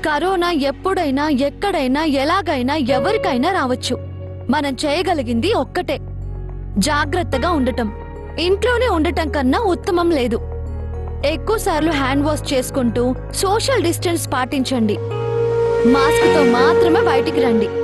Corona ఎప్పుడైనా ఎక్కడైనా ఎలాగైనా ఎవరికైనా రావచ్చు. మనం చేయగలిగింది ఒక్కటే, జాగ్రత్తగా ఉండటం. ఇంట్లోనే ఉండటం కన్నా ఉత్తమం లేదు. ఎక్కువసార్లు హ్యాండ్ వాష్ చేసుకుంటూ సోషల్ డిస్టెన్స్ పాటించండి. మాస్క్ తో మాత్రమే బయటికి రండి.